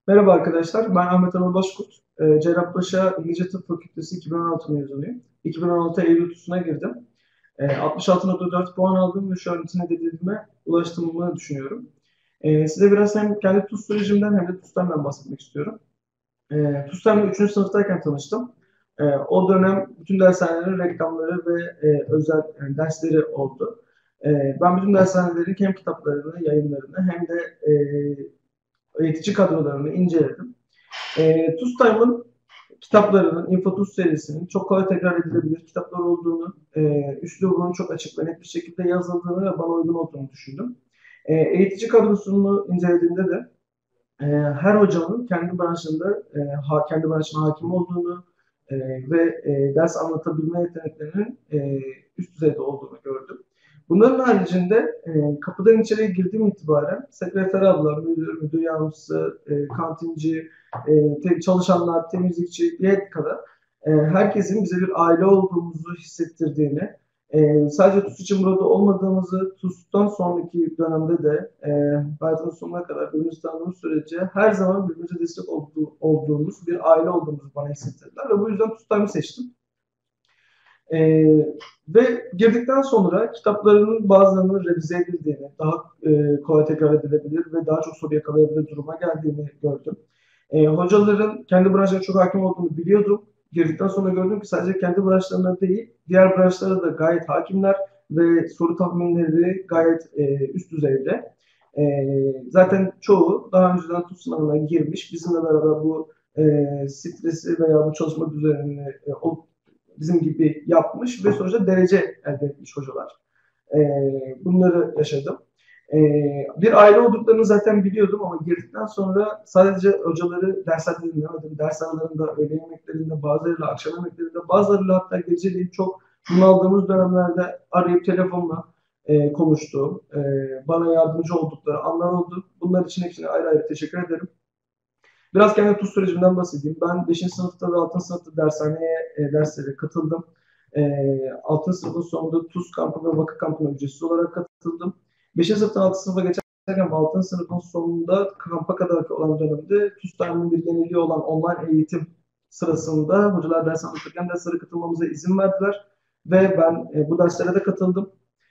Merhaba arkadaşlar, ben Ahmet Anıl Başkurt. Cerrahpaşa İngilizce Tıp Fakültesi 2016 mezunuyum. 2016 Eylül TUS'una girdim. 66,4 puan aldım ve şu an için hedefime ulaştığımı düşünüyorum. Size biraz hem kendi TUS sürecimden hem de TUS'tan bahsetmek istiyorum. TUS'tan 3. sınıftayken tanıştım. O dönem bütün dershanelerin reklamları ve özel dersleri oldu. Ben bütün dershanelerin hem kitaplarını, yayınlarını hem de eğitici kadrolarını inceledim. TUSTIME'ın kitaplarının, InfoTUS serisinin çok kolay tekrar edilebilir kitaplar olduğunu, üslubunun çok açık ve net bir şekilde yazıldığını ve bana uygun olduğunu düşündüm. Eğitici kadrosunu incelediğimde de her hocanın kendi branşında, kendi branşına hakim olduğunu ve ders anlatabilme yeteneklerinin üst düzeyde olduğunu gördüm. Bunların haricinde kapıdan içeriye girdiğim itibaren sekreter abla, müdür yardımcısı, kantinci, çalışanlar, temizlikçi diye kadar herkesin bize bir aile olduğumuzu hissettirdiğini, sadece TUS için burada olmadığımızı, TUS'tan sonraki dönemde de hayatımın sonuna kadar birbirimizi tanıdığımız sürece her zaman birbirimize destek olduğumuz bir aile olduğumuzu bana hissettirdiler ve bu yüzden TUS'tan seçtim. Ve girdikten sonra kitaplarının bazılarının revize edildiğini, daha kolay tekrar edilebilir ve daha çok soru yakalayabilir duruma geldiğini gördüm. Hocaların kendi branşlarına çok hakim olduğunu biliyordum. Girdikten sonra gördüm ki sadece kendi branşlarına değil, diğer branşlara da gayet hakimler ve soru tahminleri gayet üst düzeyde. Zaten çoğu daha önceden TUS sınavına girmiş, bizimle beraber bu stresi veya bu çalışma düzenini bizim gibi yapmış ve sonuçta derece elde etmiş hocalar. Bunları yaşadım. Bir aile olduklarını zaten biliyordum ama girdikten sonra sadece hocaları derslerde dinlemedim. Ders aralarında, öğle yemeklerinde, bazılarıyla akşam yemeklerinde, bazılarıyla hatta geceliğin çok bunaldığımız dönemlerde arayıp telefonla konuştuğum, bana yardımcı oldukları anlar oldu. Bunlar için hepsine ayrı ayrı teşekkür ederim. Biraz kendi TUS sürecimden bahsedeyim. Ben 5. sınıfta ve 6. sınıfta derslere katıldım. 6. sınıfın sonunda TUS kampı ve vakıf kampına ücretsiz olarak katıldım. 5. sınıftan 6. sınıfa geçerken 6. sınıfın sonunda kampa kadar olan dönemde TUS'tan bir yeniliği olan online eğitim sırasında hocalar ders anlatırken derslere katılmamıza izin verdiler. Ve ben bu derslere de katıldım.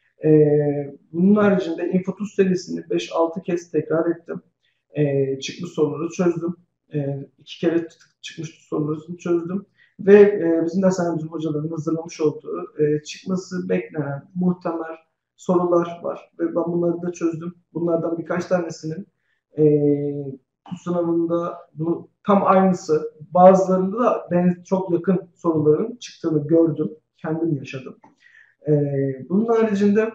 Bunun haricinde InfoTUS serisini 5-6 kez tekrar ettim. Çıkmış soruları çözdüm. 2 kere çıkmış soruları çözdüm. Ve bizim dershanemizin hocalarının hazırlamış olduğu çıkması beklenen muhtemel sorular var. Ve ben bunları da çözdüm. Bunlardan birkaç tanesinin e, bu sınavında bu tam aynısı, bazılarında da ben çok yakın soruların çıktığını gördüm. Kendim yaşadım. Bunun haricinde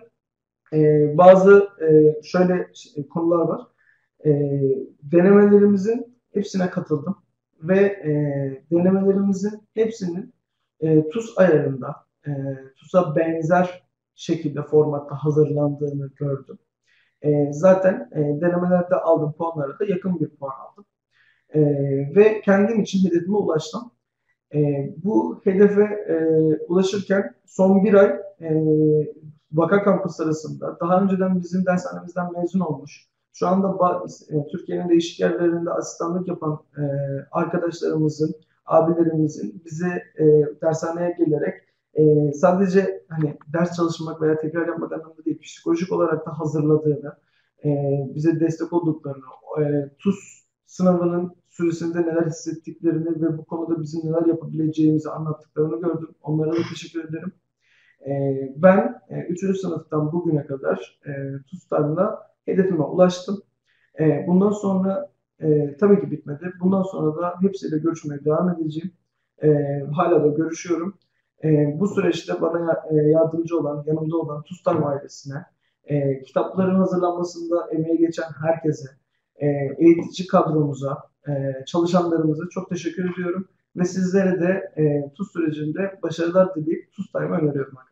bazı şöyle konular var. E, Denemelerimizin hepsine katıldım ve denemelerimizin hepsinin TUS ayarında, TUS'a benzer şekilde formatta hazırlandığını gördüm. Zaten denemelerde aldığım puanlara da yakın bir puan aldım. Ve kendim için hedefime ulaştım. Bu hedefe ulaşırken son bir ay Vaka Kampüs arasında daha önceden bizim dershanemizden mezun olmuş, şu anda Türkiye'nin değişik yerlerinde asistanlık yapan arkadaşlarımızın, abilerimizin bize dershaneye gelerek sadece hani ders çalışmak veya tekrar yapmak anlamında değil, psikolojik olarak da hazırladığını, e, bize destek olduklarını, TUS sınavının süresinde neler hissettiklerini ve bu konuda bizim neler yapabileceğimizi anlattıklarını gördüm. Onlara da teşekkür ederim. Ben 3. sınıftan bugüne kadar TUS'larla hedefime ulaştım. Bundan sonra tabii ki bitmedi. Bundan sonra da hepsiyle görüşmeye devam edeceğim. Hala da görüşüyorum. Bu süreçte bana yardımcı olan, yanımda olan TUS'tan ailesine, kitapların hazırlanmasında emeği geçen herkese, eğitici kadromuza, çalışanlarımıza çok teşekkür ediyorum. Ve sizlere de TUS sürecinde başarılar dileyip TUS Time'ı öneriyorum.